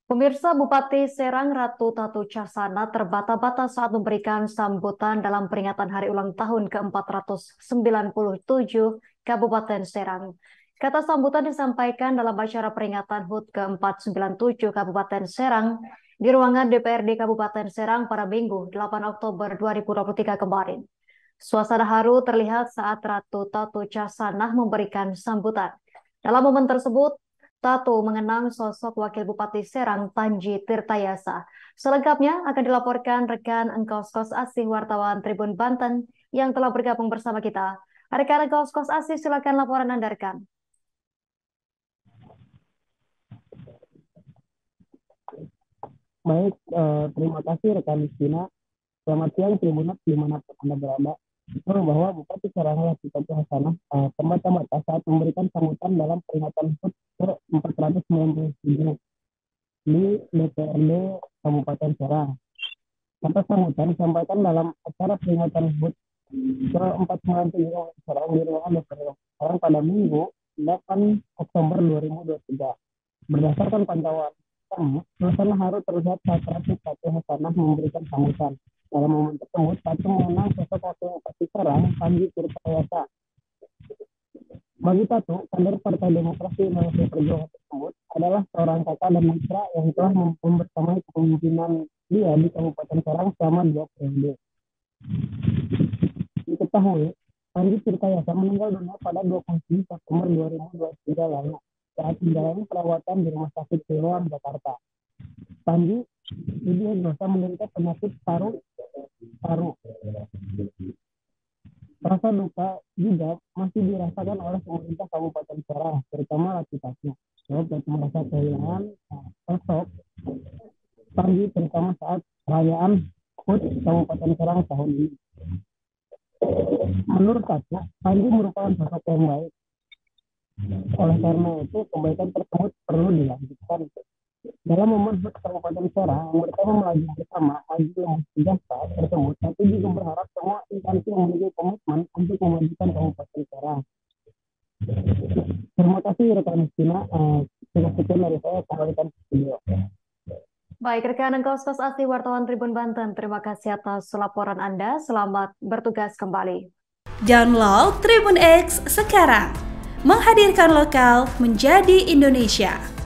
Pemirsa, Bupati Serang Ratu Tatu Cahsana terbata-bata saat memberikan sambutan dalam peringatan hari ulang tahun ke-497 Kabupaten Serang. Kata sambutan disampaikan dalam acara peringatan HUT ke-497 Kabupaten Serang di ruangan DPRD Kabupaten Serang pada Minggu 8 Oktober 2023 kemarin. Suasana haru terlihat saat Ratu Tatu Cahsana memberikan sambutan. Dalam momen tersebut, Tato mengenang sosok Wakil Bupati Serang Panji Tirtayasa. Selengkapnya akan dilaporkan rekan Engkos Asih wartawan Tribun Banten yang telah bergabung bersama kita. Rekan Engkos Asih, silakan laporan Anda rekan. Baik, terima kasih rekan Justina. Selamat siang Tribunat dimanapun Anda berada. Betul bahwa Bupati Serang Ratu Tatu Cahsana terbata-bata saat memberikan sambutan dalam peringatan HUT ke-497 di DPRD Kabupaten Serang. Kata sambutan disampaikan dalam acara peringatan HUT ke-497 Serang di ruangan DPRD Serang pada Minggu 8 Oktober 2023. Berdasarkan pantauan kami, suasana haru terlihat saat Ratu Tatu Cahsana memberikan sambutan. Dalam momen tersebut, Tatu mengenang sosok Wakil Bupati Serang, Panji Tirtayasa. Bagi Tatu, kader Partai Demokrasi Indonesia Perjuangan tersebut adalah seorang kakak dan mitra yang telah membersamai kepemimpinan dia di Kabupaten Serang selama 2 periode. Diketahui, Panji Tirtayasa meninggal dunia pada 29 September 2023 lalu saat menjalani perawatan di Rumah Sakit Siloam, Jakarta. Panji didiagnosa menderita penyakit paru. Rasa duka juga masih dirasakan oleh pemerintah Kabupaten Serang, terutama Ratu Tatu. Sebab Tatu merasa kehilangan sosok Panji terutama saat perayaan HUT Kabupaten Serang tahun ini. Menurut Tatu, Panji merupakan sosok yang baik. Oleh karena itu, kebaikan tersebut perlu dilanjutkan. Dalam momen HUT Kabupaten Serang, mereka melaju bersama maju yang sejahtera tersebut, tapi juga berharap semua instansi memiliki komitmen untuk memajukan Kabupaten Serang. Terima kasih rekan Justina. Sekian dari saya, kembalikan ke studio. Baik, rekan Engkos Asih wartawan Tribun Banten, terima kasih atas laporan Anda. Selamat bertugas kembali. Download Tribun X sekarang, menghadirkan lokal menjadi Indonesia.